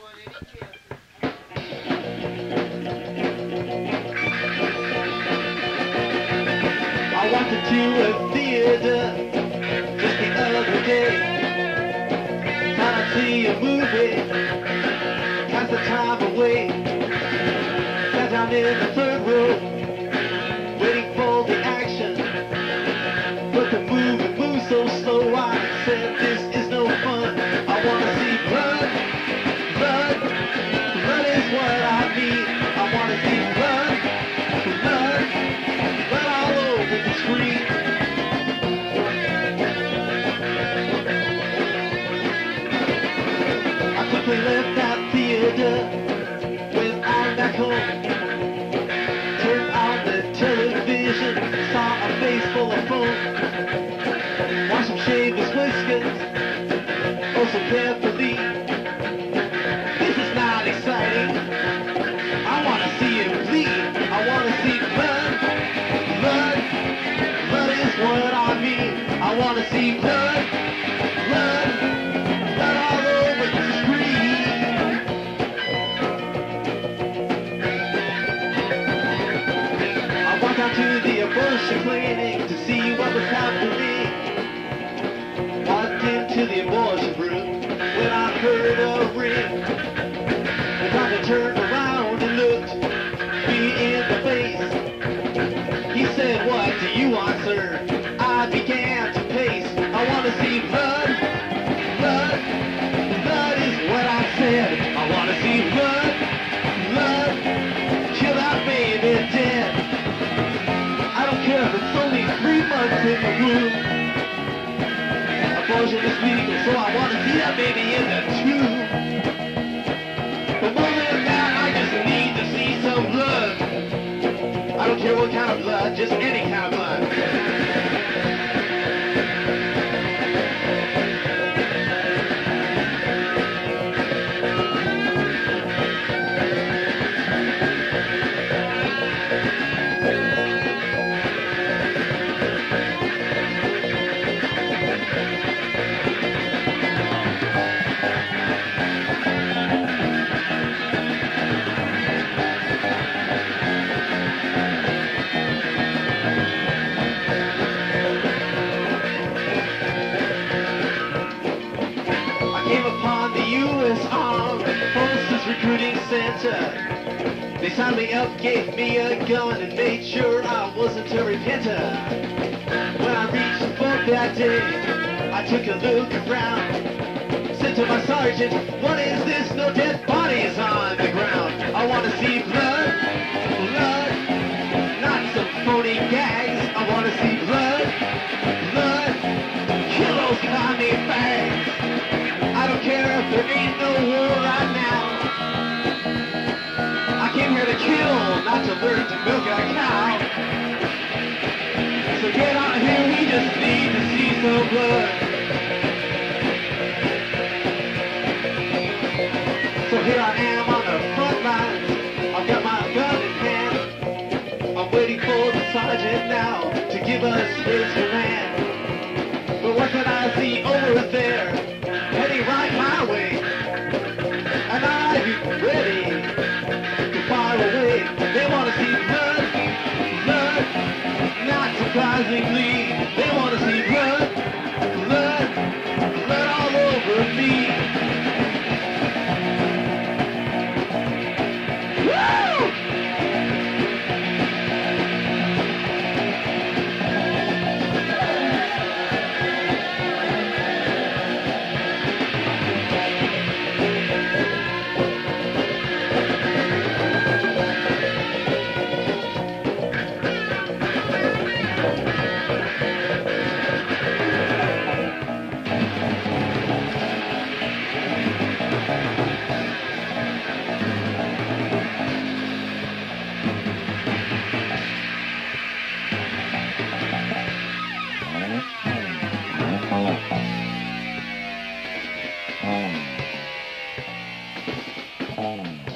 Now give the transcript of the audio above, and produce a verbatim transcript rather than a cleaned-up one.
I walked into a theater just the other day. Thought I'd see a movie, pass the time away. Sat down in the third row, waiting for the action. But the movie moved so slow, I said, this is no fun. I wanna see blood, blood, blood is what I need. I wanna see blood, blood, blood all over the screen. I quickly left that theater, went on back home. Turned on the television, saw a face full of foam. Watched him shave his whiskers, oh so carefully. This is not exciting. I wanna see him bleed. I wanna see blood, blood, blood is what I mean. I wanna see blood, blood, blood all over the screen. I walked out to the abortion clinic to see what was happening. Walked into the abortion room when I heard a ring. The doctor turned around and looked me in the face. He said, what do you want, sir? I began to pace. I want to see blood, blood, blood is what I said. I want to see blood, blood, kill that baby dead. I don't care if it's only three months in the womb. Abortion is legal, so I want to see that baby in the tube. But more than that, I just need to see some blood. I don't care what kind of blood, just any kind of blood. Recruiting center. They signed me up, gave me a gun, and made sure I wasn't a repenter. When I reached the boat that day, I took a look around. Said to my sergeant, what is this? No dead bodies on the ground. I want to see blood, blood, not some phony gags. I want to see blood, blood, kill those commie bags. I don't care if there ain't no war right now. I came here to kill, not to learn to milk a cow. So get on here, we just need to see some blood. So here I am on the front lines. I've got my gun in hand. I'm waiting for the sergeant now to give us his command. But what can I see over there? Heading right my way. And I'm ready to fire away. They want to see blood, blood, not surprisingly. They want to see blood, blood, blood all over me. Woo! Um.